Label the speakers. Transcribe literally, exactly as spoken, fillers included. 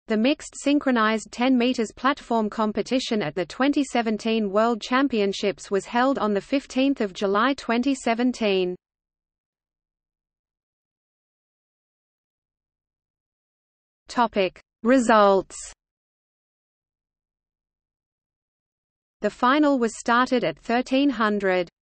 Speaker 1: The mixed synchronized ten meters platform competition at the twenty seventeen World Championships was held on the fifteenth of July twenty seventeen. Topic: Results. The final was started at thirteen hundred.